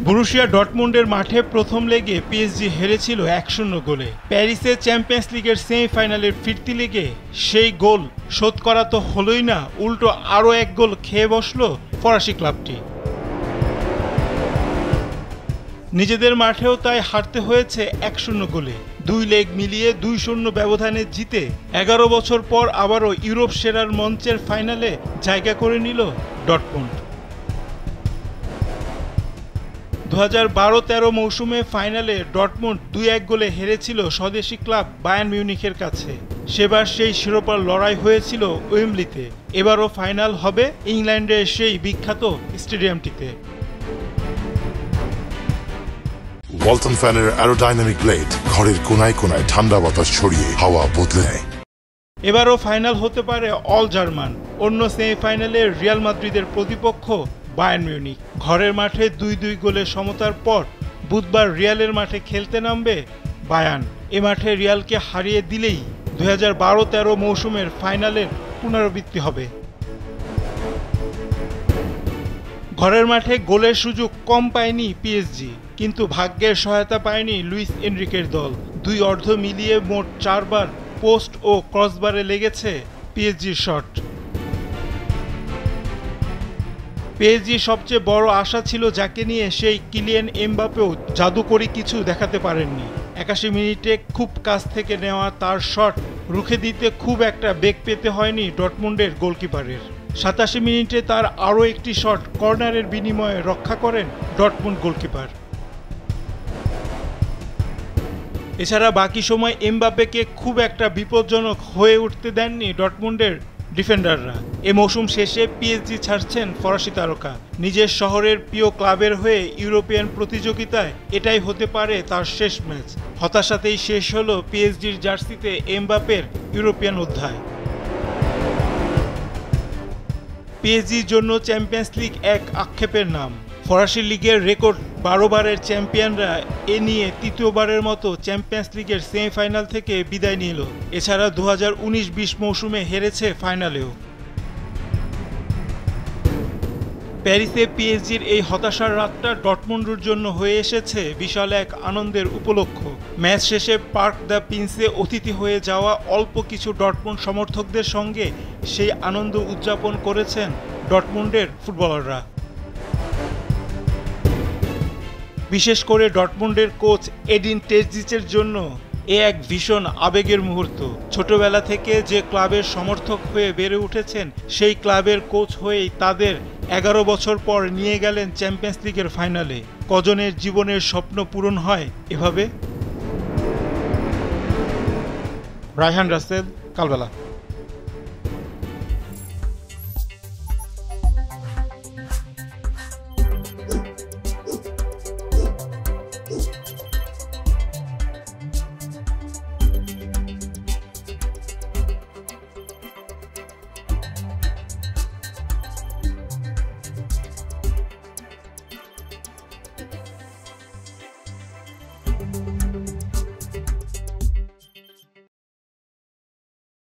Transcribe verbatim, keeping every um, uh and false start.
Borussia ডর্টমুন্ডের মাঠে প্রথম লেগে পিএসজি হেরেছিল এক শূন্য গোলে। প্যারিসে চ্যাম্পিয়ন্স লিগের সেমিফাইনালের ফিরতি লেগে সেই গোল শোধ করা তো হলোই না, উল্টো আরও এক গোল খেয়ে বসল ফরাসি ক্লাবটি। নিজেদের মাঠেও তাই হারতে হয়েছে এক শূন্য গোলে। দুই লেগ মিলিয়ে দুই শূন্য ব্যবধানে জিতে এগারো বছর পর আবারও ইউরোপ সেরার মঞ্চের ফাইনালে জায়গা করে নিল ডর্টমুন্ড। দু হাজার বারো তেরো মৌসুমে ফাইনালে ডর্টমুন্ড দুই এক গোলে হেরেছিল স্বদেশি ক্লাব বায়ার্ন মিউনিখের কাছে। সেবার সেই শিরোপার লড়াই হয়েছিল ওয়েম্বলিতে, এবারও ফাইনাল হবে ইংল্যান্ডের সেই বিখ্যাত স্টেডিয়ামটিতে। ওয়ালটন ফ্যানের অ্যারোডাইনামিক ব্লেড ঘরের কোনায় কোনায় ঠান্ডা বাতাস ছড়িয়ে হাওয়া বদলে নেয়। এবারও ফাইনাল হতে পারে অল জার্মান। অন্য সেমিফাইনালে রিয়াল মাদ্রিদের প্রতিপক্ষ বায়ার্ন মিউনিখ। ঘরের মাঠে দুই দুই গোলের সমতার পর বুধবার রিয়ালের মাঠে খেলতে নামবে বায়ার্ন। এ মাঠে রিয়ালকে হারিয়ে দিলেই দুই হাজার বারো তেরো মৌসুমের ফাইনালের পুনরাবৃত্তি হবে। ঘরের মাঠে গোলের সুযোগ কম পায়নি পিএসজি, কিন্তু ভাগ্যের সহায়তা পায়নি লুইস এনরিকের দল। দুই অর্ধ মিলিয়ে মোট চারবার পোস্ট ও ক্রসবারে লেগেছে পিএসজির শট। পিএসজির সবচেয়ে বড় আশা ছিল যাকে নিয়ে সেই কিলিয়ান এমবাপেও জাদুকরী কিছু দেখাতে পারেননি। একাশি মিনিটে খুব কাছ থেকে নেওয়া তার শট রুখে দিতে খুব একটা বেগ পেতে হয়নি ডর্টমুন্ডের গোলকিপারের। সাতাশি মিনিটে তার আরও একটি শট কর্নারের বিনিময়ে রক্ষা করেন ডর্টমুন্ড গোলকিপার। এছাড়া বাকি সময় এমবাপেকে খুব একটা বিপজ্জনক হয়ে উঠতে দেননি ডর্টমুন্ডের ডিফেন্ডাররা। এ মৌসুম শেষে পিএসজি ছাড়ছেন ফরাসি তারকা। নিজের শহরের প্রিয় ক্লাবের হয়ে ইউরোপিয়ান প্রতিযোগিতায় এটাই হতে পারে তার শেষ ম্যাচ। হতাশাতেই শেষ হলো পিএসজির জার্সিতে এমবাপের ইউরোপিয়ান অধ্যায়। পিএসজির জন্য চ্যাম্পিয়ন্স লিগ এক আক্ষেপের নাম। ফরাসি লিগের রেকর্ড বারো বারের চ্যাম্পিয়নরা এ নিয়ে তৃতীয়বারের মতো চ্যাম্পিয়ন্স লিগের সেমিফাইনাল থেকে বিদায় নিল। এছাড়া দু হাজার উনিশ বিশ মৌসুমে হেরেছে ফাইনালেও। প্যারিসে পিএসজির এই হতাশার রাতটা ডর্টমুন্ডের জন্য হয়ে এসেছে বিশাল এক আনন্দের উপলক্ষ। ম্যাচ শেষে পার্ক দ্য প্রিন্সে অতিথি হয়ে যাওয়া অল্প কিছু ডর্টমুন্ড সমর্থকদের সঙ্গে সেই আনন্দ উদযাপন করেছেন ডর্টমুন্ডের ফুটবলাররা। বিশেষ করে ডর্টমুন্ডের কোচ এডিন টেরজিচের জন্য এ এক ভীষণ আবেগের মুহূর্ত। ছোটবেলা থেকে যে ক্লাবের সমর্থক হয়ে বেড়ে উঠেছেন, সেই ক্লাবের কোচ হয়েই তাদের এগারো বছর পর নিয়ে গেলেন চ্যাম্পিয়ন্স লিগের ফাইনালে। কজনের জীবনের স্বপ্ন পূরণ হয় এভাবে? রায়হান রাসেল, কালবেলা।